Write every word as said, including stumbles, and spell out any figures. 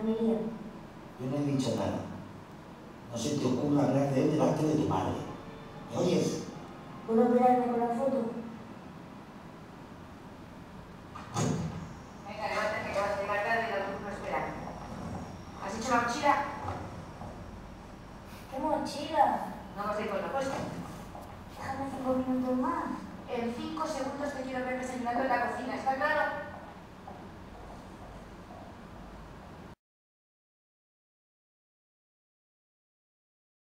Miriam. Yo no he dicho nada. No se te ocurra hablar de él delante de tu madre. ¿Me oyes? ¿Puedo quedarme con la foto? Venga, levántate que vas a llegar tarde y la luz no espera. ¿Has hecho la mochila? ¿Qué mochila? No vas a ir con la puesta. Déjame cinco minutos más. En cinco segundos te quiero ver desayunando en la cocina, ¿está claro?